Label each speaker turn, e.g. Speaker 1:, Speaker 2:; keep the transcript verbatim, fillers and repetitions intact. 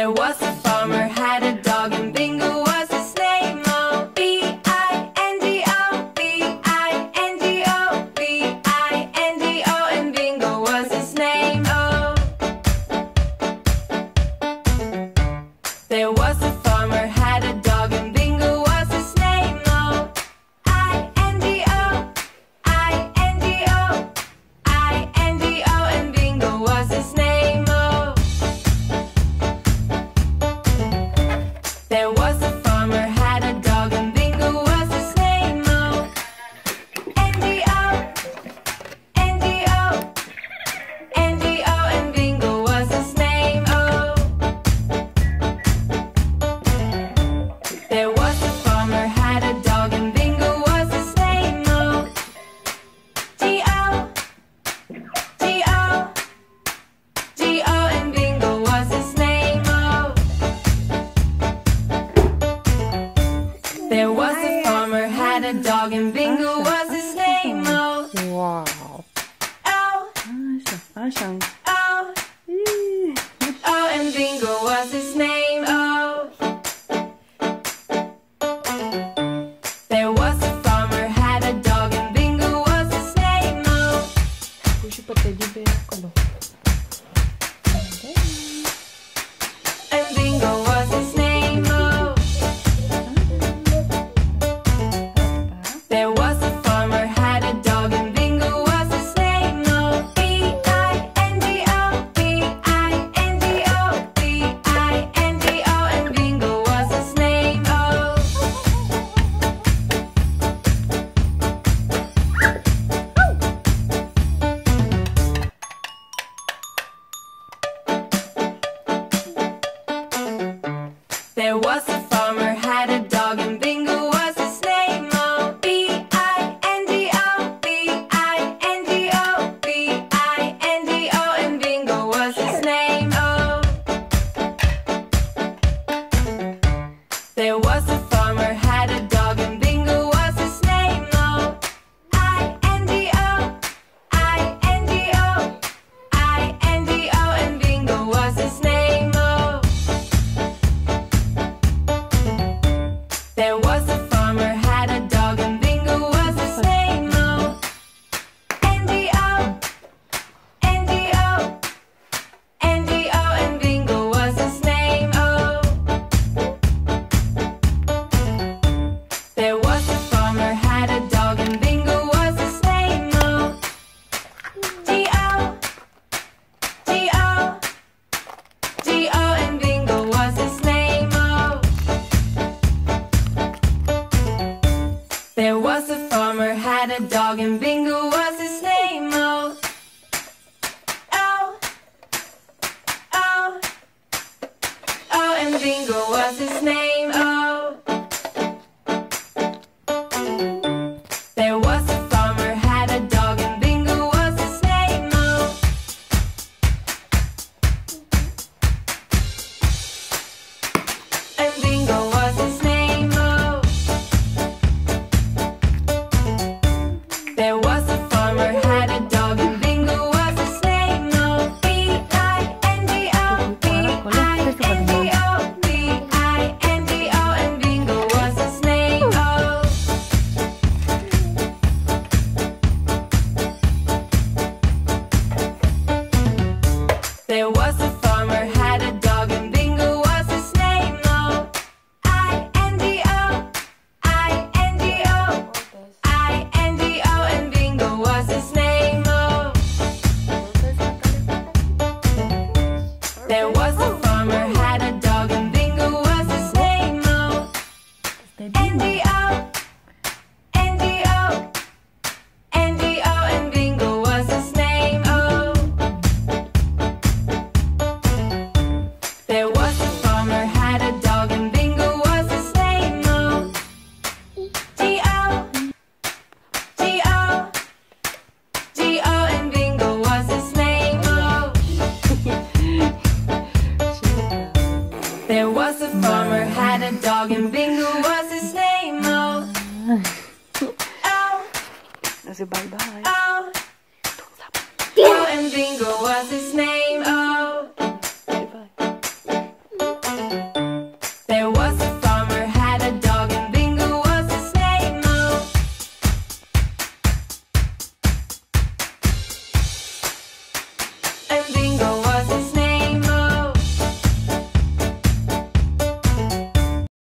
Speaker 1: There was a farmer, had a dog, and Bingo was his name. Oh, B I N G O, B I N G O, B I N G O, and Bingo was his name. Oh, there was a farmer, had a dog, and Bingo was his name. Oh, I N G O, I N G O, I N G O, and Bingo was his name. Oh, there was a farmer, had a dog, and Bingo was his name. Oh, N G O, N G O, N G O, and Bingo was his name. Oh, there was a farmer, had a dog, and Bingo was his name. Oh, G O, G O, G O, and Bingo was his name. Oh, there was a farmer, had a dog, and Bingo was his name. Oh,
Speaker 2: Wow.
Speaker 1: oh,
Speaker 2: Asa, asang.
Speaker 1: oh,
Speaker 2: Ih.
Speaker 1: oh, and Bingo was his name. Oh, there was a farmer, had a dog, and Bingo was his name. Oh,
Speaker 2: Puxa pra teddy bear ako.
Speaker 1: and Bingo was his name. Oh, there was a farmer, had a dog, and Bingo was his name. Oh, B I N G O, B I N G O, B I N G O, and Bingo was his name. Oh, there was a farmer, had a dog, and Bingo was his name. Oh, B I N G O, B I N G O, B I N G O, and Bingo was his name. Oh, there was a farmer, had a dog, and Bingo was his name. Oh, I N G O, I N G O, I N G O, and Bingo was his name. Oh, there was a farmer, had a dog, and Bingo was his name. Oh, N G O, N G O, N G O, and Bingo was his name. Oh, there was a farmer, had a dog, and Bingo was his name. Oh, G O, G O, G O, and Bingo was his name. Oh, there was a farmer, had a dog, and Bingo was his name. Oh, oh, oh, oh, and Bingo was his name. Oh, there was a farmer, had a dog, and Bingo was his name. Oh, and Bingo was his name. Oh, there was a farmer, had a dog, and Bingo was his name. Oh, B I N G O, B I N G O, B I N G O, and Bingo was his name. Oh, there was a farmer, had a dog, and Bingo was his name. Oh, I N G O, I N G O, I N G O, and Bingo was his name. Oh, there was a farmer, had a dog, and Bingo was his name. Oh, N G O, N G O, N G O, and Bingo was his name. Oh, there was a farmer, had a dog, and Bingo was his name. Oh, G O, G O, G O, and Bingo was his name. Oh, there was a farmer, had a dog, and Bingo was his name. Oh, oh,
Speaker 2: Kasi bye-bye.
Speaker 1: oh, oh, and Bingo was his name. Oh,
Speaker 2: Bye-bye.
Speaker 1: and Bingo.